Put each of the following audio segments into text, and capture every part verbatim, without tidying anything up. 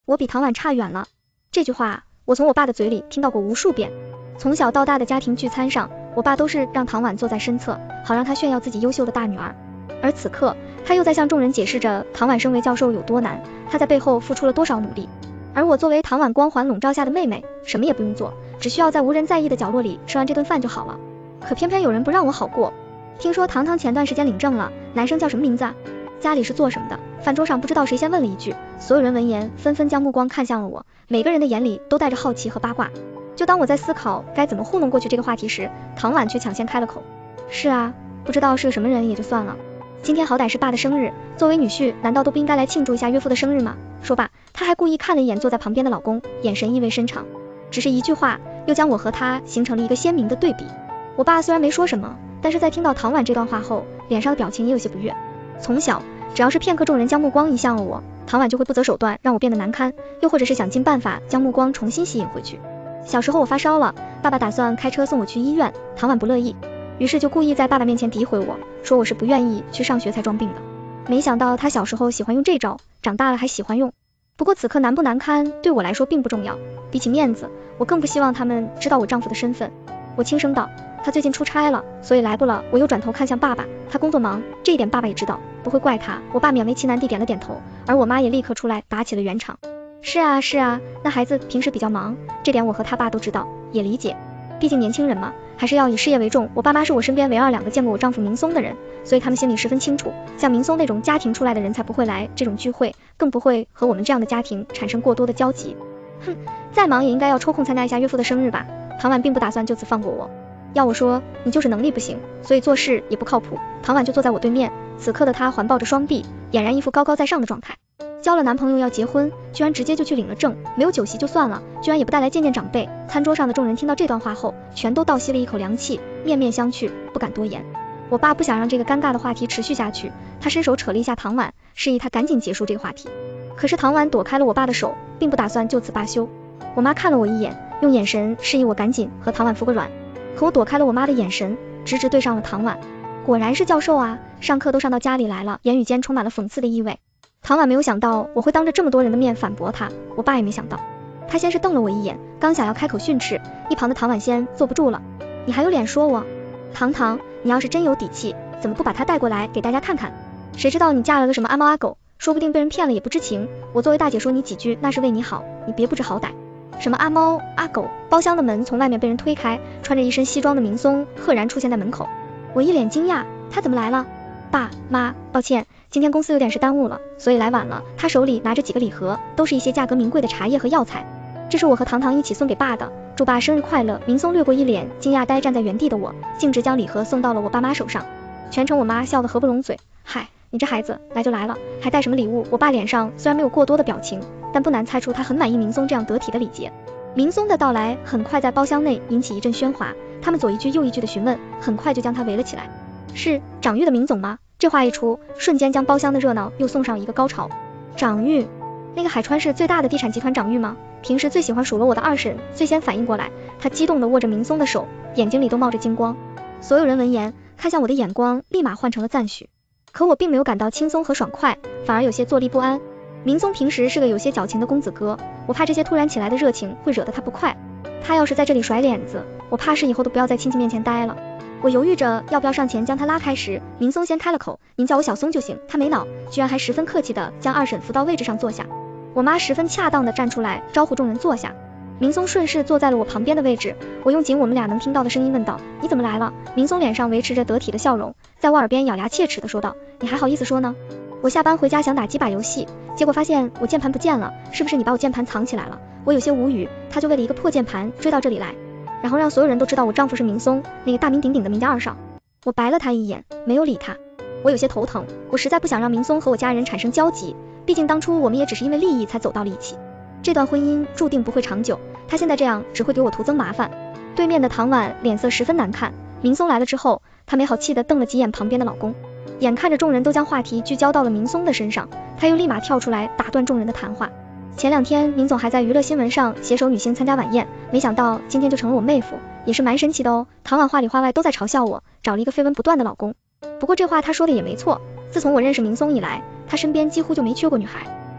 我比唐婉差远了。这句话我从我爸的嘴里听到过无数遍。从小到大的家庭聚餐上，我爸都是让唐婉坐在身侧，好让她炫耀自己优秀的大女儿。而此刻，他又在向众人解释着唐婉身为教授有多难，他在背后付出了多少努力。而我作为唐婉光环笼罩下的妹妹，什么也不用做，只需要在无人在意的角落里吃完这顿饭就好了。可偏偏有人不让我好过。听说糖糖前段时间领证了，男生叫什么名字啊？家里是做什么的？饭桌上不知道谁先问了一句，所有人闻言纷纷将目光看向了我，每个人的眼里都带着好奇和八卦。就当我在思考该怎么糊弄过去这个话题时，唐婉却抢先开了口。是啊，不知道是个什么人也就算了，今天好歹是爸的生日，作为女婿难道都不应该来庆祝一下岳父的生日吗？说罢，他还故意看了一眼坐在旁边的老公，眼神意味深长。只是一句话，又将我和他形成了一个鲜明的对比。我爸虽然没说什么，但是在听到唐婉这段话后，脸上的表情也有些不悦。从小，只要是片刻众人将目光移向了我，唐婉就会不择手段让我变得难堪，又或者是想尽办法将目光重新吸引回去。小时候我发烧了，爸爸打算开车送我去医院，唐婉不乐意，于是就故意在爸爸面前诋毁我，说我是不愿意去上学才装病的。没想到他小时候喜欢用这招，长大了还喜欢用。不过此刻难不难堪对我来说并不重要，比起面子，我更不希望他们知道我丈夫的身份。我轻声道，他最近出差了，所以来不了。我又转头看向爸爸，他工作忙，这一点爸爸也知道，不会怪他。我爸勉为其难地点了点头，而我妈也立刻出来打起了圆场。是啊是啊，那孩子平时比较忙，这点我和他爸都知道，也理解，毕竟年轻人嘛，还是要以事业为重。我爸妈是我身边唯二两个见过我丈夫明松的人，所以他们心里十分清楚，像明松那种家庭出来的人才不会来这种聚会，更不会和我们这样的家庭产生过多的交集。哼，再忙也应该要抽空参加一下岳父的生日吧。唐婉并不打算就此放过我，要我说你就是能力不行，所以做事也不靠谱。唐婉就坐在我对面，此刻的她环抱着双臂，俨然一副高高在上的状态。交了男朋友要结婚，居然直接就去领了证，没有酒席就算了，居然也不带来见见长辈。餐桌上的众人听到这段话后，全都倒吸了一口凉气，面面相觑，不敢多言。我爸不想让这个尴尬的话题持续下去，他伸手扯了一下唐婉，示意他赶紧结束这个话题。可是唐婉躲开了我爸的手，并不打算就此罢休。我妈看了我一眼，用眼神示意我赶紧和唐婉服个软，可我躲开了我妈的眼神，直直对上了唐婉。果然是教授啊，上课都上到家里来了，言语间充满了讽刺的意味。唐婉没有想到我会当着这么多人的面反驳他，我爸也没想到。他先是瞪了我一眼，刚想要开口训斥，一旁的唐婉先坐不住了。你还有脸说我？糖糖，你要是真有底气，怎么不把他带过来给大家看看？谁知道你嫁了个什么阿猫阿狗，说不定被人骗了也不知情。我作为大姐说你几句那是为你好，你别不知好歹。什么阿猫阿狗？包厢的门从外面被人推开，穿着一身西装的明松赫然出现在门口。我一脸惊讶，他怎么来了？爸妈，抱歉，今天公司有点事耽误了，所以来晚了。他手里拿着几个礼盒，都是一些价格名贵的茶叶和药材。这是我和糖糖一起送给爸的，祝爸生日快乐。明松掠过一脸惊讶呆站在原地的我，径直将礼盒送到了我爸妈手上。全程我妈笑得合不拢嘴，嗨，你这孩子来就来了，还带什么礼物？我爸脸上虽然没有过多的表情，但不难猜出他很满意明松这样得体的礼节。明松的到来很快在包厢内引起一阵喧哗，他们左一句右一句的询问，很快就将他围了起来。是长玉的明总吗？这话一出，瞬间将包厢的热闹又送上一个高潮。长玉，那个海川市最大的地产集团长玉吗？平时最喜欢数落我的二婶最先反应过来，她激动地握着明松的手，眼睛里都冒着金光。所有人闻言看向我的眼光立马换成了赞许，可我并没有感到轻松和爽快，反而有些坐立不安。明松平时是个有些矫情的公子哥，我怕这些突然起来的热情会惹得他不快，他要是在这里甩脸子，我怕是以后都不要在亲戚面前待了。我犹豫着要不要上前将他拉开时，明松先开了口，您叫我小松就行。他没恼，居然还十分客气地将二婶扶到位置上坐下。我妈十分恰当地站出来招呼众人坐下，明松顺势坐在了我旁边的位置。我用仅我们俩能听到的声音问道，你怎么来了？明松脸上维持着得体的笑容，在我耳边咬牙切齿地说道，你还好意思说呢？我下班回家想打几把游戏，结果发现我键盘不见了，是不是你把我键盘藏起来了？我有些无语，他就为了一个破键盘追到这里来，然后让所有人都知道我丈夫是明松，那个大名鼎鼎的明家二少。我白了他一眼，没有理他。我有些头疼，我实在不想让明松和我家人产生交集，毕竟当初我们也只是因为利益才走到了一起，这段婚姻注定不会长久，他现在这样只会给我徒增麻烦。对面的唐婉脸色十分难看，明松来了之后，她没好气地瞪了几眼旁边的老公，眼看着众人都将话题聚焦到了明松的身上，他又立马跳出来打断众人的谈话。前两天明总还在娱乐新闻上携手女星参加晚宴，没想到今天就成了我妹夫，也是蛮神奇的哦。唐婉话里话外都在嘲笑我找了一个绯闻不断的老公，不过这话他说的也没错，自从我认识明松以来，他身边几乎就没缺过女孩。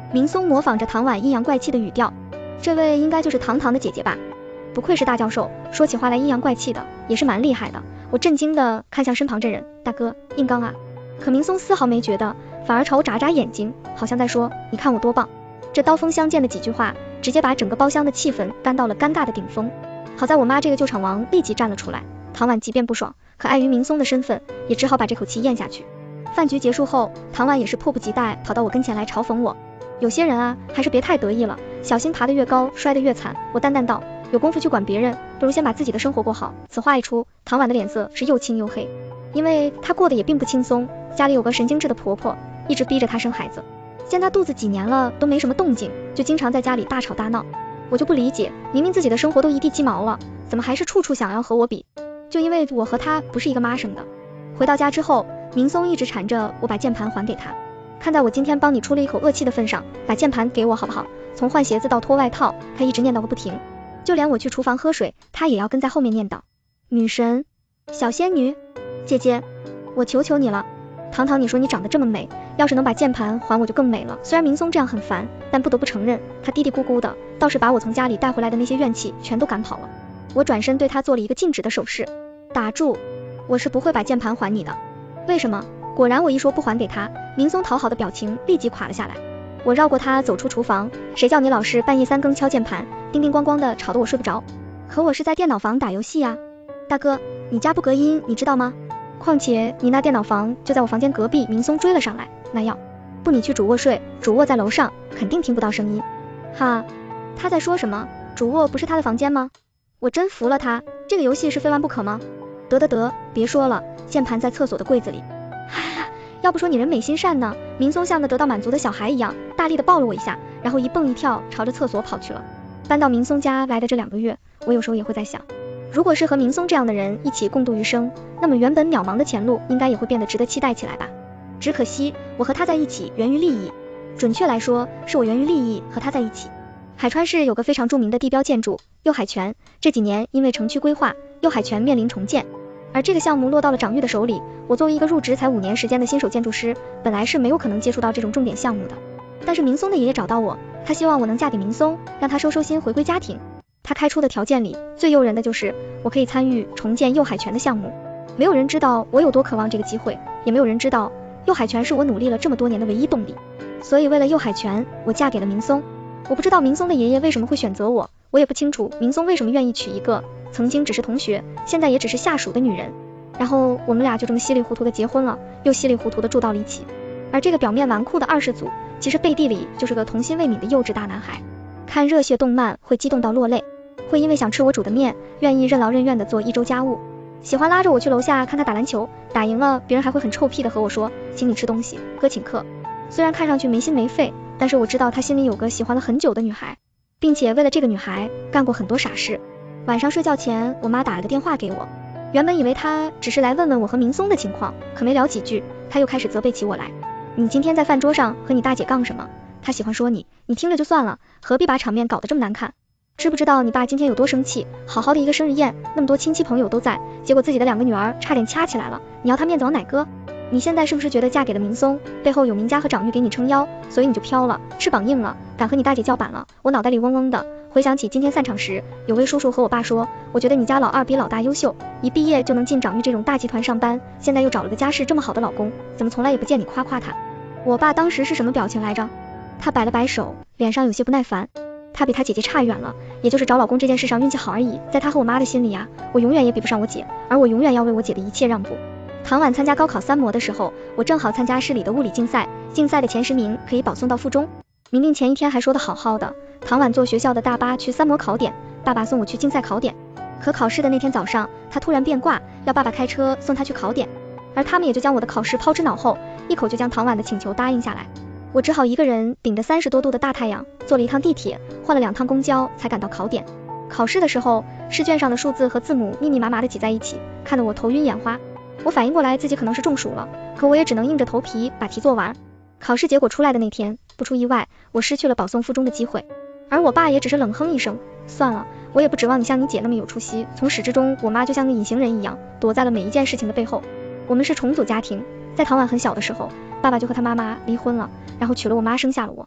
明松模仿着唐婉阴阳怪气的语调，这位应该就是堂堂的姐姐吧？不愧是大教授，说起话来阴阳怪气的，也是蛮厉害的。我震惊的看向身旁这人，大哥，硬刚啊。可明松丝毫没觉得，反而朝我眨眨眼睛，好像在说，你看我多棒。这刀锋相见的几句话，直接把整个包厢的气氛干到了尴尬的顶峰。好在我妈这个救场王立即站了出来，唐婉即便不爽，可碍于明松的身份，也只好把这口气咽下去。饭局结束后，唐婉也是迫不及待跑到我跟前来嘲讽我，有些人啊，还是别太得意了，小心爬得越高，摔得越惨。我淡淡道，有功夫去管别人，不如先把自己的生活过好。此话一出，唐婉的脸色是又青又黑，因为她过得也并不轻松，家里有个神经质的婆婆，一直逼着她生孩子。见她肚子几年了都没什么动静，就经常在家里大吵大闹。我就不理解，明明自己的生活都一地鸡毛了，怎么还是处处想要和我比？就因为我和她不是一个妈生的。回到家之后，明松一直缠着我把键盘还给他，看在我今天帮你出了一口恶气的份上，把键盘给我好不好？从换鞋子到脱外套，他一直念叨个不停，就连我去厨房喝水，他也要跟在后面念叨。女神，小仙女，姐姐，我求求你了。堂堂你说你长得这么美，要是能把键盘还我就更美了。虽然明松这样很烦，但不得不承认，他嘀嘀咕咕的，倒是把我从家里带回来的那些怨气全都赶跑了。我转身对他做了一个静止的手势，打住，我是不会把键盘还你的。为什么？果然我一说不还给他，明松讨好的表情立即垮了下来。我绕过他走出厨房，谁叫你老是半夜三更敲键盘，叮叮咣咣的吵得我睡不着。可我是在电脑房打游戏呀。大哥，你家不隔音你知道吗？况且你那电脑房就在我房间隔壁。明松追了上来，那要不你去主卧睡，主卧在楼上，肯定听不到声音。哈，他在说什么？主卧不是他的房间吗？我真服了他，这个游戏是非玩不可吗？得得得，别说了，键盘在厕所的柜子里。哎呀，要不说你人美心善呢。明松像个得到满足的小孩一样，大力的抱了我一下，然后一蹦一跳朝着厕所跑去了。搬到明松家来的这两个月，我有时候也会在想，如果是和明松这样的人一起共度余生，那么原本渺茫的前路应该也会变得值得期待起来吧。只可惜我和他在一起源于利益，准确来说是我源于利益和他在一起。海川市有个非常著名的地标建筑右海泉，这几年因为城区规划，右海泉面临重建，而这个项目落到了长玉的手里。我作为一个入职才五年时间的新手建筑师，本来是没有可能接触到这种重点项目的。但是明松的爷爷找到我，他希望我能嫁给明松，让他收收心回归家庭。他开出的条件里最诱人的就是我可以参与重建右海泉的项目。没有人知道我有多渴望这个机会，也没有人知道右海泉是我努力了这么多年的唯一动力。所以为了右海泉，我嫁给了明松。我不知道明松的爷爷为什么会选择我，我也不清楚明松为什么愿意娶一个曾经只是同学，现在也只是下属的女人。然后我们俩就这么稀里糊涂的结婚了，又稀里糊涂的住到了一起。而这个表面纨绔的二世祖，其实背地里就是个童心未泯的幼稚大男孩。看热血动漫会激动到落泪，会因为想吃我煮的面，愿意任劳任怨的做一周家务，喜欢拉着我去楼下看他打篮球，打赢了别人还会很臭屁的和我说，请你吃东西，哥请客。虽然看上去没心没肺，但是我知道他心里有个喜欢了很久的女孩，并且为了这个女孩干过很多傻事。晚上睡觉前，我妈打了个电话给我，原本以为她只是来问问我和明松的情况，可没聊几句，她又开始责备起我来。你今天在饭桌上和你大姐杠什么？她喜欢说你，你听着就算了，何必把场面搞得这么难看？知不知道你爸今天有多生气？好好的一个生日宴，那么多亲戚朋友都在，结果自己的两个女儿差点掐起来了，你要他面子往哪搁？你现在是不是觉得嫁给了明松，背后有明家和长玉给你撑腰，所以你就飘了，翅膀硬了，敢和你大姐叫板了？我脑袋里嗡嗡的，回想起今天散场时，有位叔叔和我爸说，我觉得你家老二比老大优秀，一毕业就能进长玉这种大集团上班，现在又找了个家世这么好的老公，怎么从来也不见你夸夸他？我爸当时是什么表情来着？他摆了摆手，脸上有些不耐烦。他比他姐姐差远了，也就是找老公这件事上运气好而已，在他和我妈的心里啊，我永远也比不上我姐，而我永远要为我姐的一切让步。唐晚参加高考三模的时候，我正好参加市里的物理竞赛，竞赛的前十名可以保送到附中。明明前一天还说的好好的，唐晚坐学校的大巴去三模考点，爸爸送我去竞赛考点。可考试的那天早上，他突然变卦，要爸爸开车送他去考点，而他们也就将我的考试抛之脑后，一口就将唐晚的请求答应下来。我只好一个人顶着三十多度的大太阳，坐了一趟地铁，换了两趟公交才赶到考点。考试的时候，试卷上的数字和字母密密麻麻的挤在一起，看得我头晕眼花。我反应过来自己可能是中暑了，可我也只能硬着头皮把题做完。考试结果出来的那天，不出意外，我失去了保送附中的机会。而我爸也只是冷哼一声，算了，我也不指望你像你姐那么有出息。从始至终，我妈就像个隐形人一样，躲在了每一件事情的背后。我们是重组家庭，在唐晚很小的时候，爸爸就和他妈妈离婚了，然后娶了我妈，生下了我。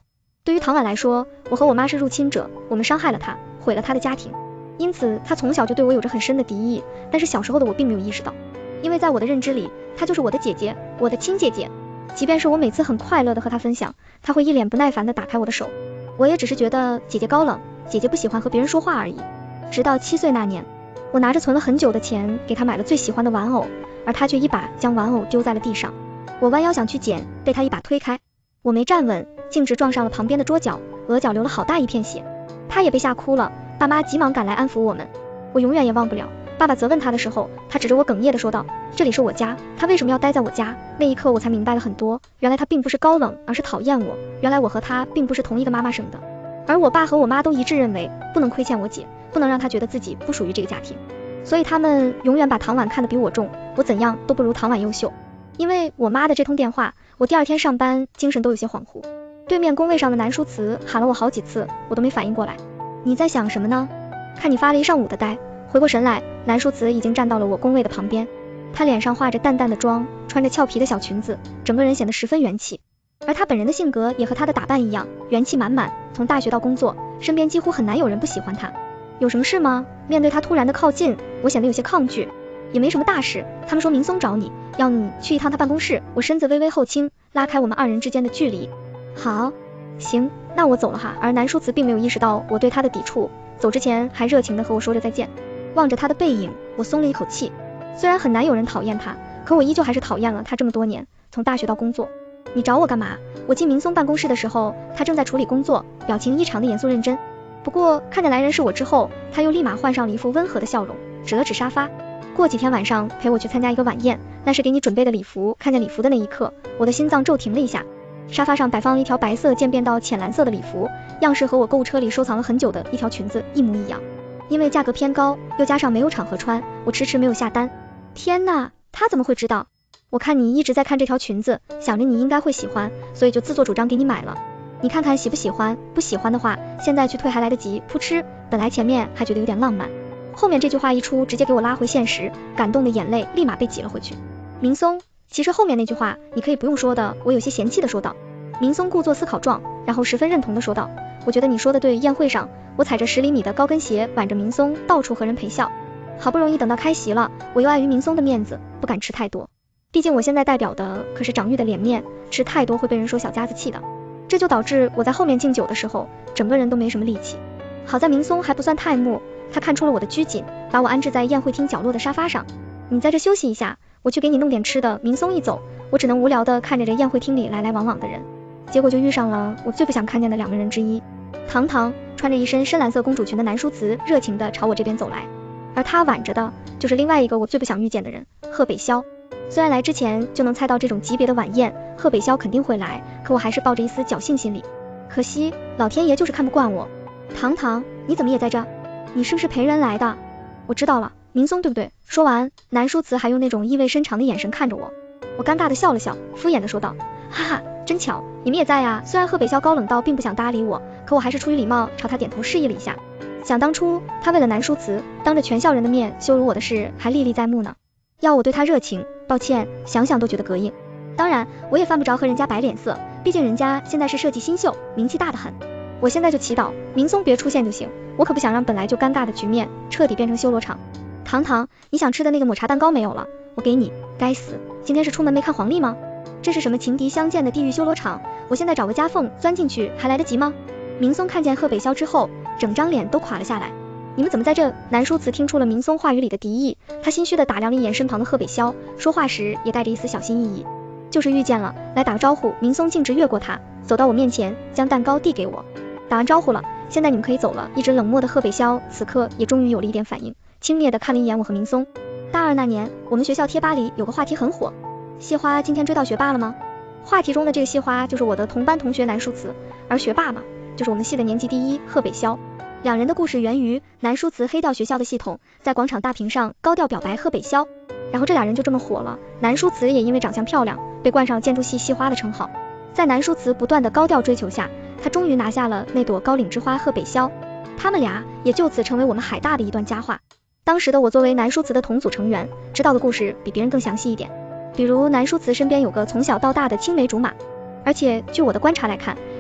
对于唐婉来说，我和我妈是入侵者，我们伤害了她，毁了她的家庭，因此她从小就对我有着很深的敌意，但是小时候的我并没有意识到，因为在我的认知里，她就是我的姐姐，我的亲姐姐。即便是我每次很快乐的和她分享，她会一脸不耐烦的打开我的手，我也只是觉得姐姐高冷，姐姐不喜欢和别人说话而已。直到七岁那年，我拿着存了很久的钱给她买了最喜欢的玩偶，而她却一把将玩偶丢在了地上。我弯腰想去捡，被她一把推开，我没站稳，径直撞上了旁边的桌角，额角流了好大一片血。她也被吓哭了，爸妈急忙赶来安抚我们。我永远也忘不了，爸爸责问她的时候，她指着我哽咽的说道，这里是我家，她为什么要待在我家？那一刻我才明白了很多，原来她并不是高冷，而是讨厌我，原来我和她并不是同一个妈妈生的。而我爸和我妈都一致认为，不能亏欠我姐，不能让她觉得自己不属于这个家庭，所以他们永远把唐婉看得比我重，我怎样都不如唐婉优秀。因为我妈的这通电话，我第二天上班精神都有些恍惚，对面工位上的南书慈喊了我好几次，我都没反应过来。你在想什么呢？看你发了一上午的呆。回过神来，南书慈已经站到了我工位的旁边，她脸上化着淡淡的妆，穿着俏皮的小裙子，整个人显得十分元气。而她本人的性格也和她的打扮一样，元气满满，从大学到工作，身边几乎很难有人不喜欢她。有什么事吗？面对她突然的靠近，我显得有些抗拒。也没什么大事，他们说明松找你，要你去一趟他办公室。我身子微微后倾，拉开我们二人之间的距离。好，行，那我走了哈。而南书慈并没有意识到我对他的抵触，走之前还热情地和我说着再见。望着他的背影，我松了一口气。虽然很难有人讨厌他，可我依旧还是讨厌了他这么多年，从大学到工作。你找我干嘛？我进明松办公室的时候，他正在处理工作，表情异常的严肃认真。不过看见来人是我之后，他又立马换上了一副温和的笑容，指了指沙发。过几天晚上陪我去参加一个晚宴，那是给你准备的礼服。看见礼服的那一刻，我的心脏骤停了一下。沙发上摆放了一条白色渐变到浅蓝色的礼服，样式和我购物车里收藏了很久的一条裙子一模一样。因为价格偏高，又加上没有场合穿，我迟迟没有下单。天哪，他怎么会知道？我看你一直在看这条裙子，想着你应该会喜欢，所以就自作主张给你买了。你看看喜不喜欢？不喜欢的话，现在去退还来得及。噗嗤，本来前面还觉得有点浪漫，后面这句话一出，直接给我拉回现实，感动的眼泪立马被挤了回去。明松，其实后面那句话你可以不用说的，我有些嫌弃的说道。明松故作思考状，然后十分认同的说道，我觉得你说的对。宴会上，我踩着十厘米的高跟鞋，挽着明松到处和人陪笑。好不容易等到开席了，我又碍于明松的面子，不敢吃太多，毕竟我现在代表的可是长玉的脸面，吃太多会被人说小家子气的。这就导致我在后面敬酒的时候，整个人都没什么力气。好在明松还不算太木，他看出了我的拘谨，把我安置在宴会厅角落的沙发上。你在这休息一下，我去给你弄点吃的。明松一走，我只能无聊的看着这宴会厅里来来往往的人，结果就遇上了我最不想看见的两个人之一。堂堂穿着一身深蓝色公主裙的南书慈热情的朝我这边走来，而他挽着的就是另外一个我最不想遇见的人，贺北萧。虽然来之前就能猜到这种级别的晚宴贺北萧肯定会来，可我还是抱着一丝侥幸心理。可惜老天爷就是看不惯我。堂堂，你怎么也在这？你是不是陪人来的？我知道了，明松对不对？说完，南书慈还用那种意味深长的眼神看着我。我尴尬的笑了笑，敷衍的说道，哈哈，真巧，你们也在呀。虽然贺北萧高冷到并不想搭理我，可我还是出于礼貌朝他点头示意了一下。想当初他为了南书慈当着全校人的面羞辱我的事还历历在目呢，要我对他热情，抱歉，想想都觉得膈应。当然我也犯不着和人家摆脸色，毕竟人家现在是设计新秀，名气大得很。我现在就祈祷明松别出现就行，我可不想让本来就尴尬的局面彻底变成修罗场。堂堂，你想吃的那个抹茶蛋糕没有了，我给你。该死，今天是出门没看黄历吗？这是什么情敌相见的地狱修罗场？我现在找个夹缝钻进去还来得及吗？明松看见贺北萧之后，整张脸都垮了下来。你们怎么在这？南书慈听出了明松话语里的敌意，他心虚的打量了一眼身旁的贺北萧，说话时也带着一丝小心翼翼。就是遇见了，来打个招呼。明松径直越过他，走到我面前，将蛋糕递给我。打完招呼了，现在你们可以走了。一直冷漠的贺北萧此刻也终于有了一点反应，轻蔑的看了一眼我和明松。大二那年，我们学校贴吧里有个话题很火，系花今天追到学霸了吗？话题中的这个系花就是我的同班同学南书慈，而学霸嘛，就是我们系的年级第一贺北萧。两人的故事源于南书慈黑掉学校的系统，在广场大屏上高调表白贺北萧，然后这俩人就这么火了。南书慈也因为长相漂亮，被冠上建筑系系花的称号。在南书慈不断的高调追求下，他终于拿下了那朵高岭之花贺北萧，他们俩也就此成为我们海大的一段佳话。当时的我作为南书慈的同组成员，知道的故事比别人更详细一点，比如南书慈身边有个从小到大的青梅竹马，而且据我的观察来看，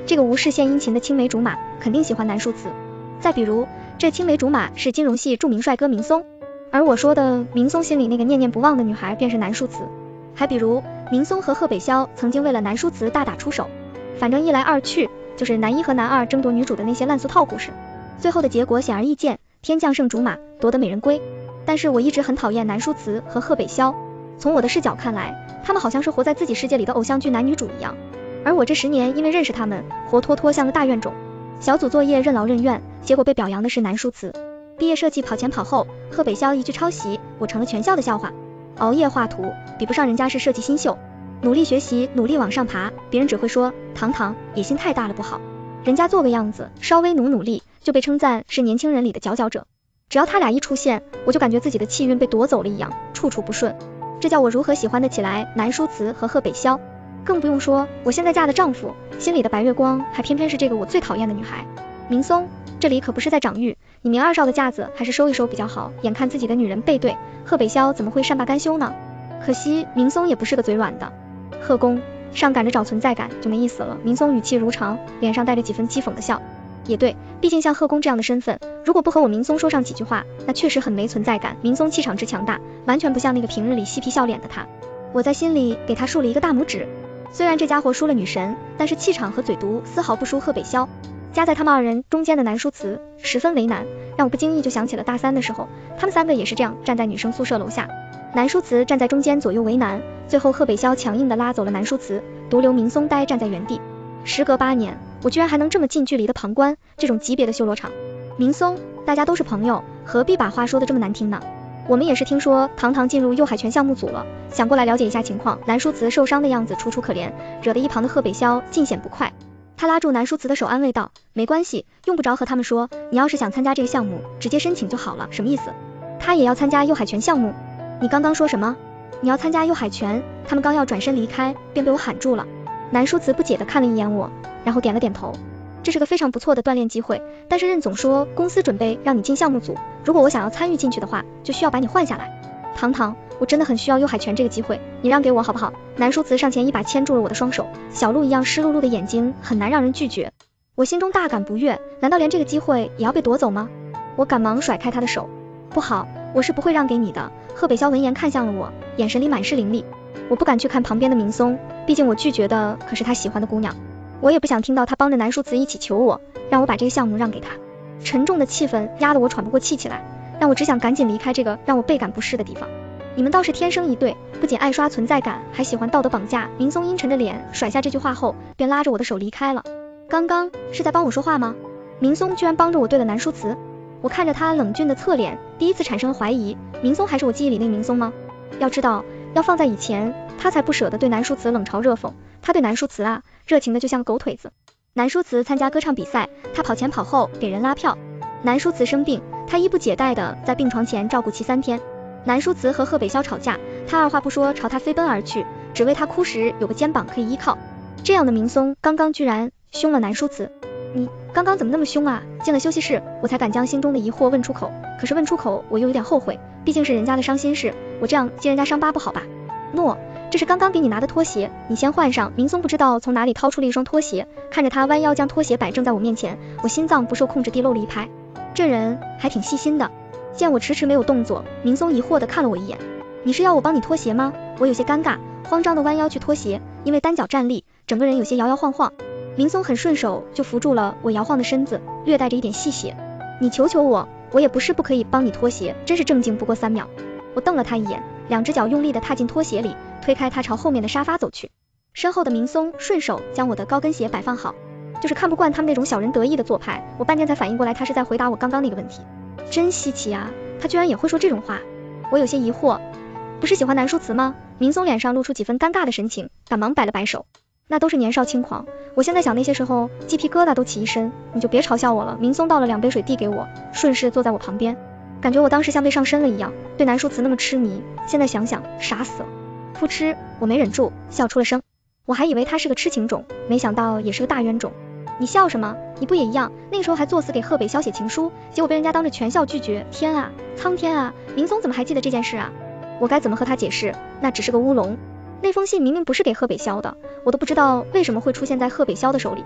这个无事献殷勤的青梅竹马肯定喜欢南书辞。再比如，这青梅竹马是金融系著名帅哥明松，而我说的明松心里那个念念不忘的女孩便是南书辞。还比如，明松和贺北萧曾经为了南书辞大打出手，反正一来二去就是男一和男二争夺女主的那些烂俗套故事，最后的结果显而易见，天降圣竹马，夺得美人归。但是我一直很讨厌南书辞和贺北萧，从我的视角看来，他们好像是活在自己世界里的偶像剧男女主一样，而我这十年因为认识他们，活脱脱像个大怨种。小组作业任劳任怨，结果被表扬的是南书辞。毕业设计跑前跑后，贺北萧一句抄袭，我成了全校的笑话。熬夜画图，比不上人家是设计新秀。努力学习，努力往上爬，别人只会说糖糖野心太大了不好。人家做个样子，稍微努努力，就被称赞是年轻人里的佼佼者。只要他俩一出现，我就感觉自己的气运被夺走了一样，处处不顺。这叫我如何喜欢得起来南书辞和贺北萧？更不用说我现在嫁的丈夫，心里的白月光还偏偏是这个我最讨厌的女孩明松。这里可不是在长玉，你明二少的架子还是收一收比较好，眼看自己的女人背对，贺北萧怎么会善罢甘休呢？可惜明松也不是个嘴软的。贺公上赶着找存在感就没意思了。明松语气如常，脸上带着几分讥讽的笑。也对，毕竟像贺公这样的身份，如果不和我明松说上几句话，那确实很没存在感。明松气场之强大，完全不像那个平日里嬉皮笑脸的他。我在心里给他竖了一个大拇指。虽然这家伙输了女神，但是气场和嘴毒丝毫不输贺北萧。夹在他们二人中间的南书辞十分为难，让我不经意就想起了大三的时候，他们三个也是这样站在女生宿舍楼下，南书辞站在中间左右为难，最后贺北萧强硬的拉走了南书辞，独留明松呆站在原地。时隔八年，我居然还能这么近距离的旁观这种级别的修罗场。明松，大家都是朋友，何必把话说的这么难听呢？我们也是听说堂堂进入右海泉项目组了，想过来了解一下情况。南书辞受伤的样子楚楚可怜，惹得一旁的贺北萧尽显不快。他拉住南书辞的手安慰道，没关系，用不着和他们说，你要是想参加这个项目，直接申请就好了。什么意思？他也要参加右海泉项目？你刚刚说什么？你要参加右海泉？他们刚要转身离开，便被我喊住了。南书辞不解地看了一眼我，然后点了点头。这是个非常不错的锻炼机会，但是任总说公司准备让你进项目组，如果我想要参与进去的话，就需要把你换下来。堂堂，我真的很需要右海泉这个机会，你让给我好不好？南书辞上前一把牵住了我的双手，小鹿一样湿漉漉的眼睛很难让人拒绝。我心中大感不悦，难道连这个机会也要被夺走吗？我赶忙甩开他的手，不好，我是不会让给你的。贺北萧闻言看向了我，眼神里满是凌厉。我不敢去看旁边的明松，毕竟我拒绝的可是他喜欢的姑娘，我也不想听到他帮着南书辞一起求我，让我把这个项目让给他。沉重的气氛压得我喘不过气起来，让我只想赶紧离开这个让我倍感不适的地方。你们倒是天生一对，不仅爱刷存在感，还喜欢道德绑架。明松阴沉着脸甩下这句话后，便拉着我的手离开了。刚刚是在帮我说话吗？明松居然帮着我对了南书辞。我看着他冷峻的侧脸，第一次产生了怀疑，明松还是我记忆里那个明松吗？要知道，要放在以前，他才不舍得对南书辞冷嘲热讽，他对南书辞啊，热情的就像个狗腿子。南书辞参加歌唱比赛，他跑前跑后给人拉票。南书辞生病，他衣不解带的在病床前照顾其三天。南书辞和贺北萧吵架，他二话不说朝他飞奔而去，只为他哭时有个肩膀可以依靠。这样的明松刚刚居然凶了南书辞。你刚刚怎么那么凶啊？进了休息室，我才敢将心中的疑惑问出口，可是问出口我又有点后悔，毕竟是人家的伤心事，我这样揭人家伤疤不好吧？诺，这是刚刚给你拿的拖鞋，你先换上。明松不知道从哪里掏出了一双拖鞋，看着他弯腰将拖鞋摆正在我面前，我心脏不受控制地漏了一拍。这人还挺细心的。见我迟迟没有动作，明松疑惑地看了我一眼，你是要我帮你脱鞋吗？我有些尴尬，慌张地弯腰去脱鞋，因为单脚站立，整个人有些摇摇晃晃。明松很顺手就扶住了我摇晃的身子，略带着一点戏谑。你求求我，我也不是不可以帮你脱鞋，真是正经不过三秒。我瞪了他一眼，两只脚用力地踏进拖鞋里，推开他朝后面的沙发走去。身后的明松顺手将我的高跟鞋摆放好，就是看不惯他们那种小人得意的做派，我半天才反应过来他是在回答我刚刚那个问题。真稀奇啊，他居然也会说这种话。我有些疑惑，不是喜欢南书辞吗？明松脸上露出几分尴尬的神情，赶忙摆了摆手，那都是年少轻狂，我现在想那些时候鸡皮疙瘩都起一身，你就别嘲笑我了。明松倒了两杯水递给我，顺势坐在我旁边，感觉我当时像被上身了一样，对南书辞那么痴迷，现在想想傻死了。噗嗤，我没忍住笑出了声，我还以为他是个痴情种，没想到也是个大冤种。你笑什么？你不也一样？那个时候还作死给贺北萧写情书，结果被人家当着全校拒绝。天啊，苍天啊，明松怎么还记得这件事啊？我该怎么和他解释？那只是个乌龙。那封信明明不是给贺北萧的，我都不知道为什么会出现在贺北萧的手里。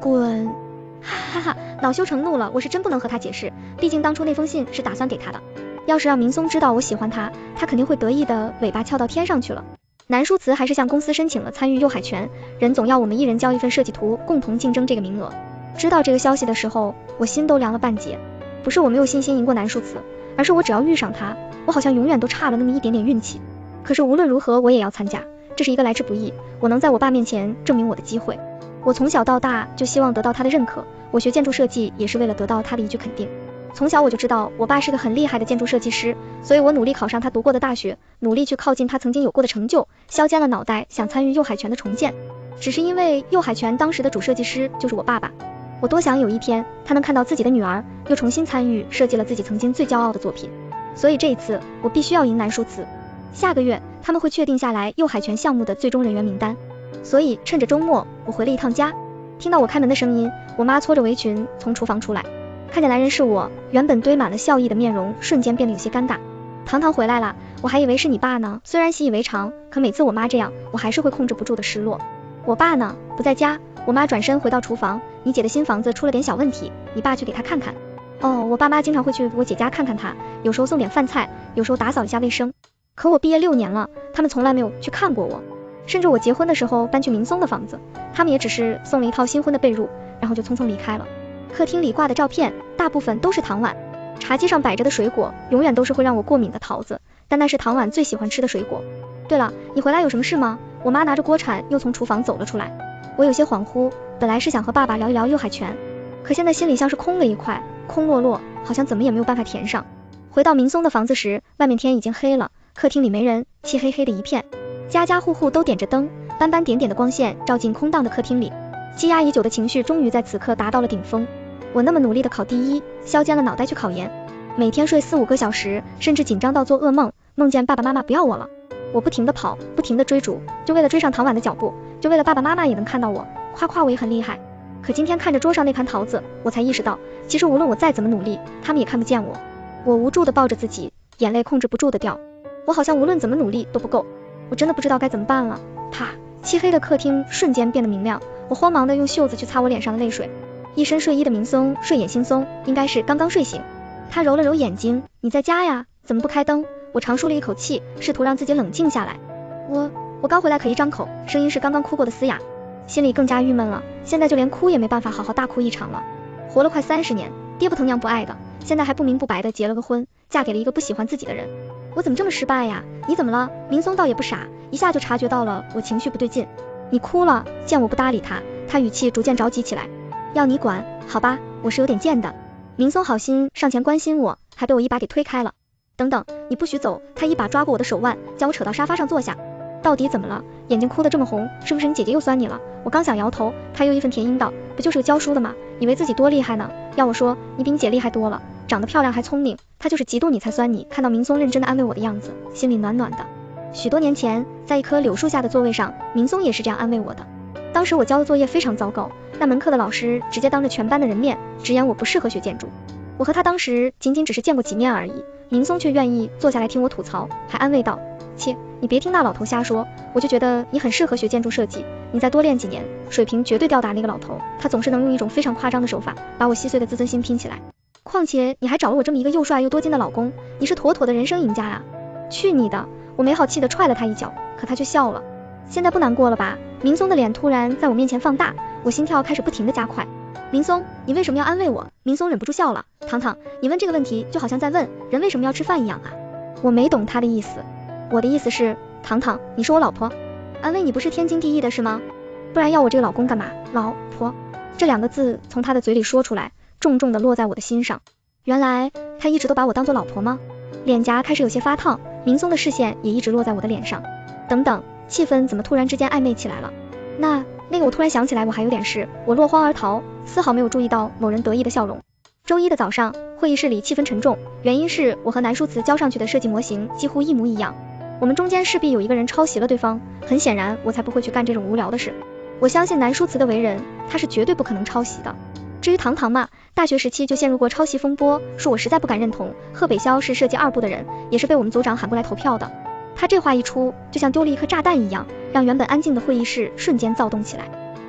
滚！哈哈哈，恼羞成怒了，我是真不能和他解释，毕竟当初那封信是打算给他的。要是让明松知道我喜欢他，他肯定会得意的尾巴翘到天上去了。南书辞还是向公司申请了参与幼海泉，人总要我们一人交一份设计图，共同竞争这个名额。知道这个消息的时候，我心都凉了半截。不是我没有信心赢过南书辞，而是我只要遇上他，我好像永远都差了那么一点点运气。可是无论如何我也要参加，这是一个来之不易，我能在我爸面前证明我的机会。我从小到大就希望得到他的认可，我学建筑设计也是为了得到他的一句肯定。从小我就知道我爸是个很厉害的建筑设计师，所以我努力考上他读过的大学，努力去靠近他曾经有过的成就，削尖了脑袋想参与幼海泉的重建。只是因为幼海泉当时的主设计师就是我爸爸，我多想有一天他能看到自己的女儿又重新参与设计了自己曾经最骄傲的作品，所以这一次我必须要赢南书辞。下个月他们会确定下来幼海泉项目的最终人员名单，所以趁着周末我回了一趟家。听到我开门的声音，我妈搓着围裙从厨房出来，看见来人是我，原本堆满了笑意的面容瞬间变得有些尴尬。糖糖回来了，我还以为是你爸呢，虽然习以为常，可每次我妈这样，我还是会控制不住的失落。我爸呢？不在家。我妈转身回到厨房，你姐的新房子出了点小问题，你爸去给她看看。哦，我爸妈经常会去我姐家看看她，有时候送点饭菜，有时候打扫一下卫生。可我毕业六年了，他们从来没有去看过我，甚至我结婚的时候搬去明松的房子，他们也只是送了一套新婚的被褥，然后就匆匆离开了。客厅里挂的照片大部分都是糖碗，茶几上摆着的水果永远都是会让我过敏的桃子，但那是糖碗最喜欢吃的水果。对了，你回来有什么事吗？我妈拿着锅铲又从厨房走了出来。我有些恍惚，本来是想和爸爸聊一聊幼海泉，可现在心里像是空了一块，空落落，好像怎么也没有办法填上。回到明松的房子时，外面天已经黑了，客厅里没人，漆黑黑的一片，家家户户都点着灯，斑斑点点的光线照进空荡的客厅里，积压已久的情绪终于在此刻达到了顶峰。我那么努力的考第一，削尖了脑袋去考研，每天睡四五个小时，甚至紧张到做噩梦，梦见爸爸妈妈不要我了。我不停地跑，不停地追逐，就为了追上糖碗的脚步，就为了爸爸妈妈也能看到我，夸夸我也很厉害。可今天看着桌上那盘桃子，我才意识到，其实无论我再怎么努力，他们也看不见我。我无助地抱着自己，眼泪控制不住地掉。我好像无论怎么努力都不够，我真的不知道该怎么办了。啪，漆黑的客厅瞬间变得明亮，我慌忙地用袖子去擦我脸上的泪水。一身睡衣的明松睡眼惺忪，应该是刚刚睡醒。他揉了揉眼睛，你在家呀？怎么不开灯？我长舒了一口气，试图让自己冷静下来。我我刚回来，可一张口，声音是刚刚哭过的嘶哑，心里更加郁闷了。现在就连哭也没办法好好大哭一场了。活了快三十年，爹不疼娘不爱的，现在还不明不白的结了个婚，嫁给了一个不喜欢自己的人。我怎么这么失败呀？你怎么了？明松倒也不傻，一下就察觉到了我情绪不对劲。你哭了？见我不搭理他，他语气逐渐着急起来。要你管？好吧，我是有点贱的。明松好心上前关心我，还被我一把给推开了。等等，你不许走！他一把抓过我的手腕，将我扯到沙发上坐下。到底怎么了？眼睛哭得这么红，是不是你姐姐又酸你了？我刚想摇头，他又义愤填膺道，不就是个教书的吗？以为自己多厉害呢？要我说，你比你姐厉害多了，长得漂亮还聪明，她就是嫉妒你才酸你。看到明松认真的安慰我的样子，心里暖暖的。许多年前，在一棵柳树下的座位上，明松也是这样安慰我的。当时我交的作业非常糟糕，那门课的老师直接当着全班的人面直言我不适合学建筑。我和他当时仅仅只是见过几面而已，明松却愿意坐下来听我吐槽，还安慰道，切，你别听那老头瞎说，我就觉得你很适合学建筑设计，你再多练几年，水平绝对吊打那个老头，他总是能用一种非常夸张的手法把我细碎的自尊心拼起来。况且你还找了我这么一个又帅又多金的老公，你是妥妥的人生赢家啊！去你的！我没好气的踹了他一脚，可他却笑了。现在不难过了吧？明松的脸突然在我面前放大，我心跳开始不停的加快。明松，你为什么要安慰我？明松忍不住笑了。糖糖，你问这个问题就好像在问人为什么要吃饭一样啊。我没懂他的意思。我的意思是，糖糖，你是我老婆，安慰你不是天经地义的是吗？不然要我这个老公干嘛？老婆这两个字从他的嘴里说出来，重重的落在我的心上。原来他一直都把我当做老婆吗？脸颊开始有些发烫，明松的视线也一直落在我的脸上。等等，气氛怎么突然之间暧昧起来了？那那个我突然想起来我还有点事，我落荒而逃，丝毫没有注意到某人得意的笑容。周一的早上，会议室里气氛沉重，原因是我和南书辞交上去的设计模型几乎一模一样，我们中间势必有一个人抄袭了对方，很显然我才不会去干这种无聊的事。我相信南书辞的为人，他是绝对不可能抄袭的。至于糖糖嘛，大学时期就陷入过抄袭风波，恕我实在不敢认同。贺北霄是设计二部的人，也是被我们组长喊过来投票的。他这话一出，就像丢了一颗炸弹一样，让原本安静的会议室瞬间躁动起来。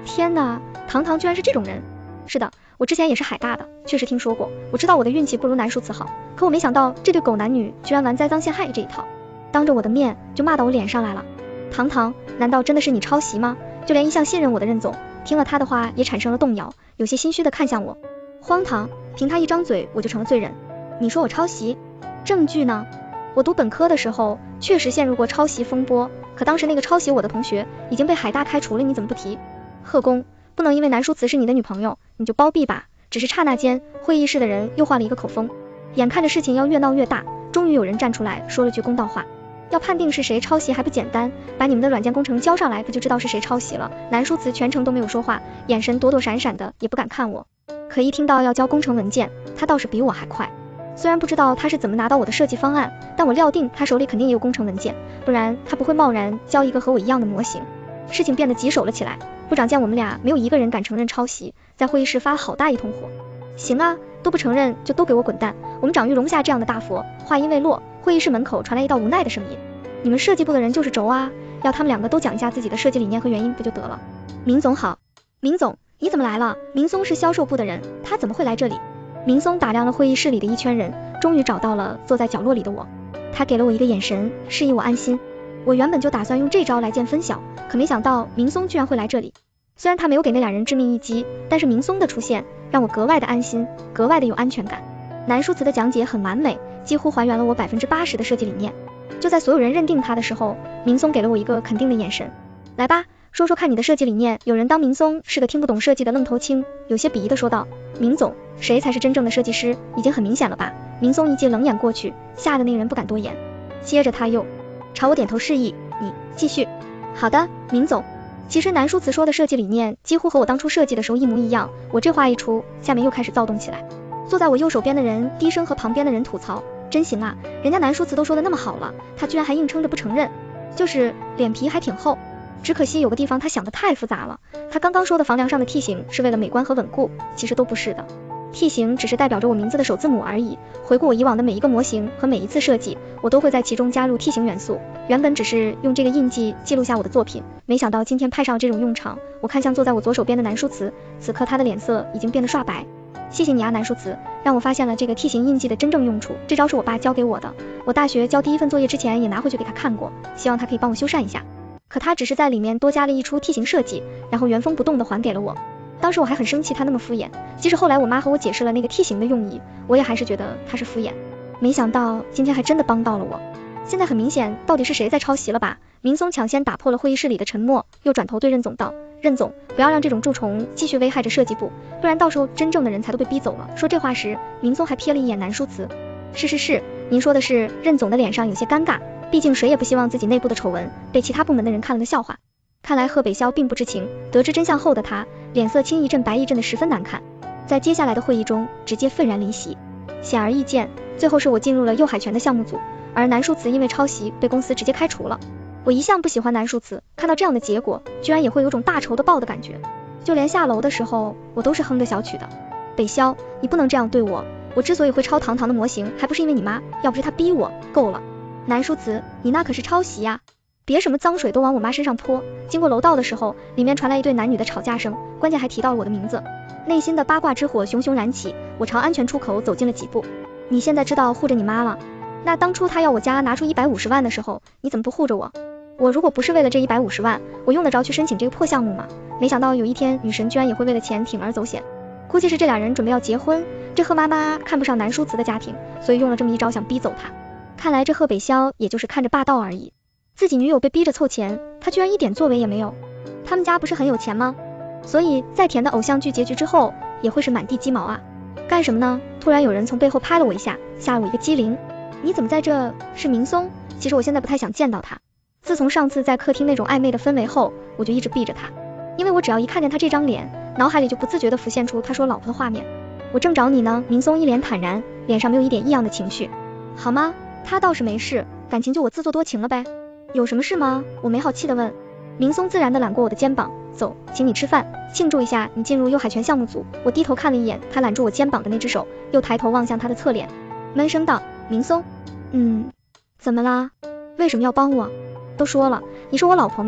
天哪，堂堂居然是这种人。是的，我之前也是海大的，确实听说过，我知道我的运气不如南书辞好，可我没想到这对狗男女居然玩栽赃陷害这一套，当着我的面就骂到我脸上来了。堂堂，难道真的是你抄袭吗？就连一向信任我的任总，听了他的话也产生了动摇，有些心虚的看向我。荒唐，凭他一张嘴我就成了罪人。你说我抄袭？证据呢？我读本科的时候确实陷入过抄袭风波，可当时那个抄袭我的同学已经被海大开除了，你怎么不提？贺公，不能因为南书辞是你的女朋友你就包庇吧。只是刹那间，会议室的人又换了一个口风，眼看着事情要越闹越大，终于有人站出来说了句公道话。要判定是谁抄袭还不简单，把你们的软件工程交上来不就知道是谁抄袭了。南书辞全程都没有说话，眼神躲躲闪闪的，也不敢看我。可一听到要交工程文件，他倒是比我还快。虽然不知道他是怎么拿到我的设计方案，但我料定他手里肯定也有工程文件，不然他不会贸然交一个和我一样的模型。事情变得棘手了起来，部长见我们俩没有一个人敢承认抄袭，在会议室发了好大一通火。行啊，都不承认就都给我滚蛋，我们长于容下这样的大佛。话音未落，会议室门口传来一道无奈的声音，你们设计部的人就是轴啊，要他们两个都讲一下自己的设计理念和原因不就得了。明总好。明总，你怎么来了？明松是销售部的人，他怎么会来这里？明松打量了会议室里的一圈人，终于找到了坐在角落里的我，他给了我一个眼神，示意我安心。我原本就打算用这招来见分晓，可没想到明松居然会来这里。虽然他没有给那俩人致命一击，但是明松的出现让我格外的安心，格外的有安全感。南书辞的讲解很完美，几乎还原了我百分之八十的设计理念。就在所有人认定他的时候，明松给了我一个肯定的眼神。来吧，说说看你的设计理念。有人当明松是个听不懂设计的愣头青，有些鄙夷的说道。明总，谁才是真正的设计师，已经很明显了吧？明松一记冷眼过去，吓得那人不敢多言。接着他又朝我点头示意，你继续。好的，明总。其实南书辞说的设计理念几乎和我当初设计的时候一模一样，我这话一出，下面又开始躁动起来。坐在我右手边的人低声和旁边的人吐槽，真行啊，人家南书辞都说的那么好了，他居然还硬撑着不承认，就是脸皮还挺厚。只可惜有个地方他想的太复杂了，他刚刚说的房梁上的 T 型是为了美观和稳固，其实都不是的。T 型只是代表着我名字的首字母而已。回顾我以往的每一个模型和每一次设计，我都会在其中加入 T 型元素，原本只是用这个印记记录下我的作品，没想到今天派上了这种用场。我看向坐在我左手边的南书辞，此刻他的脸色已经变得刷白。谢谢你啊，南书辞，让我发现了这个 T 型印记的真正用处，这招是我爸教给我的，我大学交第一份作业之前也拿回去给他看过，希望他可以帮我修缮一下。可他只是在里面多加了一出 T 型设计，然后原封不动的还给了我。当时我还很生气他那么敷衍，即使后来我妈和我解释了那个 T 型的用意，我也还是觉得他是敷衍。没想到今天还真的帮到了我。现在很明显到底是谁在抄袭了吧？明松抢先打破了会议室里的沉默，又转头对任总道，任总，不要让这种蛀虫继续危害着设计部，不然到时候真正的人才都被逼走了。说这话时，明松还瞥了一眼南书辞。是是是，您说的是。任总的脸上有些尴尬，毕竟谁也不希望自己内部的丑闻被其他部门的人看了的笑话。看来贺北霄并不知情，得知真相后的他脸色青一阵白一阵的，十分难看。在接下来的会议中直接愤然离席。显而易见，最后是我进入了右海泉的项目组，而南书辞因为抄袭被公司直接开除了。我一向不喜欢南书辞，看到这样的结果居然也会有种大仇的报的感觉。就连下楼的时候我都是哼着小曲的。北霄，你不能这样对我，我之所以会抄堂堂的模型，还不是因为你妈，要不是她逼我。够了，南书辞，你那可是抄袭呀，别什么脏水都往我妈身上泼。经过楼道的时候，里面传来一对男女的吵架声，关键还提到了我的名字。内心的八卦之火熊熊燃起，我朝安全出口走近了几步。你现在知道护着你妈了，那当初她要我家拿出一百五十万的时候，你怎么不护着我？我如果不是为了这一百五十万，我用得着去申请这个破项目吗？没想到有一天女神居然也会为了钱铤而走险。估计是这俩人准备要结婚，这贺妈妈看不上南书辞的家庭，所以用了这么一招想逼走他。看来这贺北霄也就是看着霸道而已，自己女友被逼着凑钱，他居然一点作为也没有。他们家不是很有钱吗？所以再甜的偶像剧结局之后也会是满地鸡毛啊。干什么呢？突然有人从背后拍了我一下，吓了我一个机灵。你怎么在这？是明松。其实我现在不太想见到他，自从上次在客厅那种暧昧的氛围后，我就一直避着他，因为我只要一看见他这张脸，脑海里就不自觉地浮现出他说老婆的画面。我正找你呢。明松一脸坦然，脸上没有一点异样的情绪。好吗？他倒是没事，感情就我自作多情了呗。有什么事吗？我没好气地问。明松自然地揽过我的肩膀，走，请你吃饭，庆祝一下你进入右海泉项目组。我低头看了一眼他揽住我肩膀的那只手，又抬头望向他的侧脸，闷声道，明松，嗯，怎么啦？为什么要帮我？都说了，你是我老婆吗？我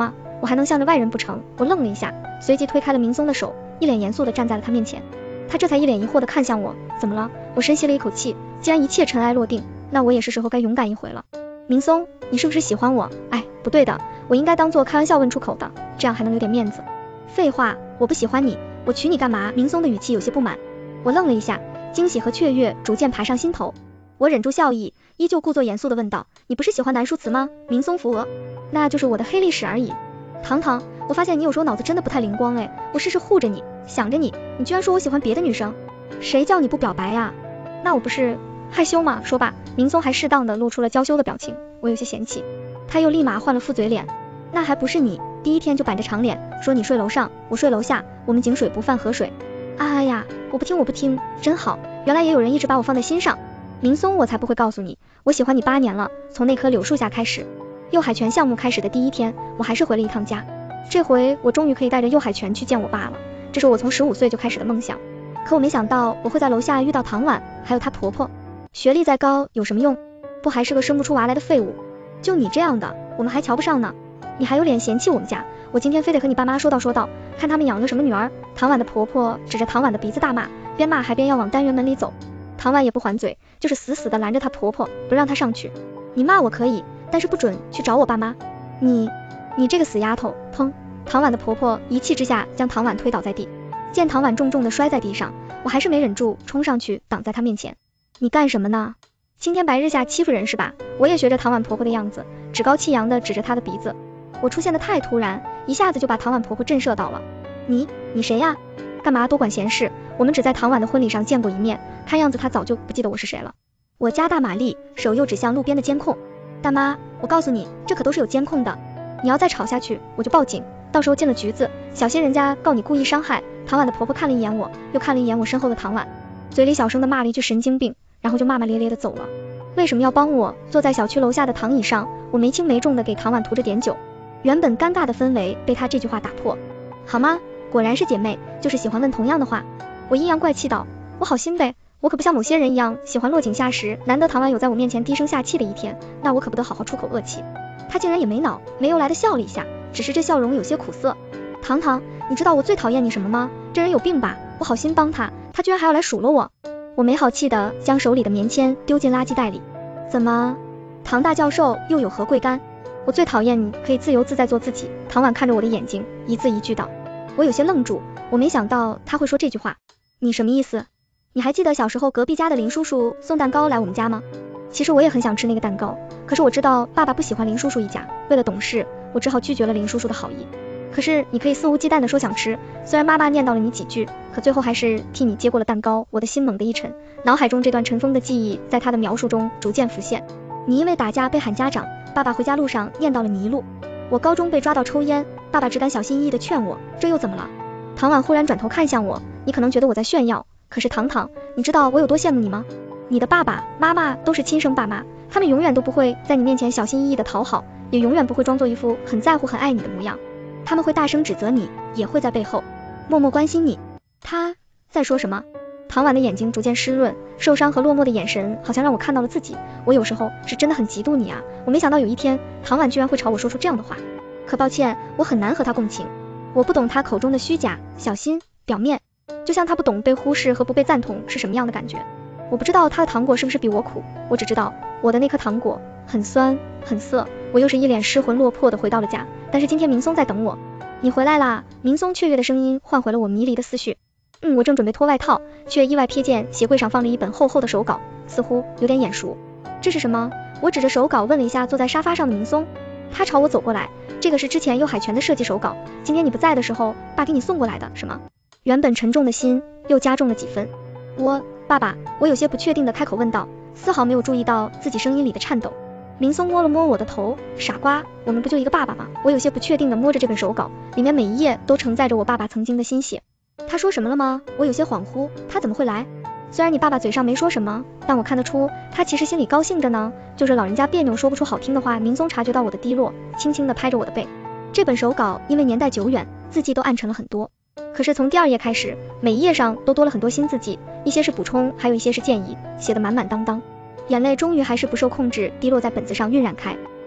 我还能向着外人不成？我愣了一下，随即推开了明松的手，一脸严肃地站在了他面前。他这才一脸疑惑地看向我，怎么了？我深吸了一口气，既然一切尘埃落定，那我也是时候该勇敢一回了。明松，你是不是喜欢我？哎，不对的，我应该当做开玩笑问出口的，这样还能有点面子。废话，我不喜欢你，我娶你干嘛？明松的语气有些不满。我愣了一下，惊喜和雀跃逐渐爬上心头。我忍住笑意，依旧故作严肃地问道，你不是喜欢南书辞吗？明松扶额，那就是我的黑历史而已。糖糖，我发现你有时候脑子真的不太灵光哎，我事事护着你，想着你，你居然说我喜欢别的女生，谁叫你不表白呀？那我不是害羞吗？说罢，明松还适当的露出了娇羞的表情，我有些嫌弃，他又立马换了副嘴脸，那还不是你第一天就板着长脸说你睡楼上，我睡楼下，我们井水不犯河水。哎呀，我不听我不听，真好，原来也有人一直把我放在心上。明松，我才不会告诉你，我喜欢你八年了，从那棵柳树下开始。右海泉项目开始的第一天，我还是回了一趟家，这回我终于可以带着右海泉去见我爸了，这是我从十五岁就开始的梦想。可我没想到我会在楼下遇到唐婉，还有她婆婆。学历再高有什么用？不还是个生不出娃来的废物？就你这样的，我们还瞧不上呢。你还有脸嫌弃我们家？我今天非得和你爸妈说道说道，看他们养了个什么女儿。唐婉的婆婆指着唐婉的鼻子大骂，边骂还边要往单元门里走。唐婉也不还嘴，就是死死的拦着她婆婆，不让她上去。你骂我可以，但是不准去找我爸妈。你，你这个死丫头！砰！唐婉的婆婆一气之下将唐婉推倒在地，见唐婉重重的摔在地上，我还是没忍住冲上去挡在她面前。你干什么呢？青天白日下欺负人是吧？我也学着唐婉婆婆的样子，趾高气扬的指着她的鼻子。我出现的太突然，一下子就把唐婉婆婆震慑到了。你，你谁呀？干嘛多管闲事？我们只在唐婉的婚礼上见过一面，看样子她早就不记得我是谁了。我加大马力，手又指向路边的监控。大妈，我告诉你，这可都是有监控的，你要再吵下去，我就报警，到时候进了局子，小心人家告你故意伤害。唐婉的婆婆看了一眼我，又看了一眼我身后的唐婉，嘴里小声的骂了一句神经病，然后就骂骂咧咧的走了。为什么要帮我？坐在小区楼下的躺椅上，我没轻没重的给唐婉涂着点酒，原本尴尬的氛围被他这句话打破。好吗？果然是姐妹，就是喜欢问同样的话。我阴阳怪气道，我好心呗，我可不像某些人一样喜欢落井下石，难得唐婉有在我面前低声下气的一天，那我可不得好好出口恶气。他竟然也没恼，没由来的笑了一下，只是这笑容有些苦涩。糖糖，你知道我最讨厌你什么吗？这人有病吧，我好心帮他，他居然还要来数落我。我没好气的将手里的棉签丢进垃圾袋里。怎么，唐大教授又有何贵干？我最讨厌你可以自由自在做自己。唐婉看着我的眼睛，一字一句道。我有些愣住，我没想到他会说这句话。你什么意思？你还记得小时候隔壁家的林叔叔送蛋糕来我们家吗？其实我也很想吃那个蛋糕，可是我知道爸爸不喜欢林叔叔一家，为了懂事，我只好拒绝了林叔叔的好意。可是你可以肆无忌惮的说想吃，虽然妈妈念叨了你几句，可最后还是替你接过了蛋糕。我的心猛地一沉，脑海中这段尘封的记忆在他的描述中逐渐浮现。你因为打架被喊家长，爸爸回家路上念叨了你一路。我高中被抓到抽烟，爸爸只敢小心翼翼的劝我，这又怎么了？唐婉忽然转头看向我，你可能觉得我在炫耀，可是糖糖，你知道我有多羡慕你吗？你的爸爸妈妈都是亲生爸妈，他们永远都不会在你面前小心翼翼的讨好，也永远不会装作一副很在乎很爱你的模样，他们会大声指责你，也会在背后默默关心你。他在说什么？唐婉的眼睛逐渐湿润，受伤和落寞的眼神好像让我看到了自己。我有时候是真的很嫉妒你啊，我没想到有一天唐婉居然会朝我说出这样的话。可抱歉，我很难和他共情，我不懂他口中的虚假、小心、表面，就像他不懂被忽视和不被赞同是什么样的感觉。我不知道他的糖果是不是比我苦，我只知道我的那颗糖果很酸很涩。我又是一脸失魂落魄的回到了家，但是今天明松在等我。你回来啦！明松雀跃的声音唤回了我迷离的思绪。嗯，我正准备脱外套，却意外瞥见鞋柜上放了一本厚厚的手稿，似乎有点眼熟。这是什么？我指着手稿问了一下坐在沙发上的明松，他朝我走过来，这个是之前右海泉的设计手稿，今天你不在的时候爸给你送过来的。什么？原本沉重的心又加重了几分。我，爸爸，我有些不确定的开口问道，丝毫没有注意到自己声音里的颤抖。明松摸了摸我的头，傻瓜，我们不就一个爸爸吗？我有些不确定的摸着这本手稿，里面每一页都承载着我爸爸曾经的心血。他说什么了吗？我有些恍惚，他怎么会来？虽然你爸爸嘴上没说什么，但我看得出他其实心里高兴着呢，就是老人家别扭说不出好听的话。明松察觉到我的低落，轻轻地拍着我的背。这本手稿因为年代久远，字迹都暗沉了很多，可是从第二页开始，每一页上都多了很多新字迹，一些是补充，还有一些是建议，写得满满当当。眼泪终于还是不受控制滴落在本子上晕染开。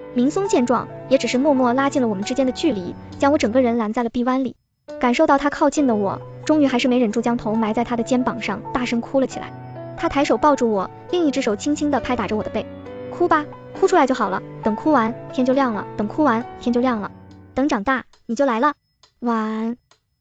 明松见状，也只是默默拉近了我们之间的距离，将我整个人拦在了臂弯里。感受到他靠近的我，终于还是没忍住将头埋在他的肩膀上，大声哭了起来。他抬手抱住我，另一只手轻轻地拍打着我的背。哭吧，哭出来就好了，等哭完天就亮了，等哭完天就亮了，等长大你就来了，晚安。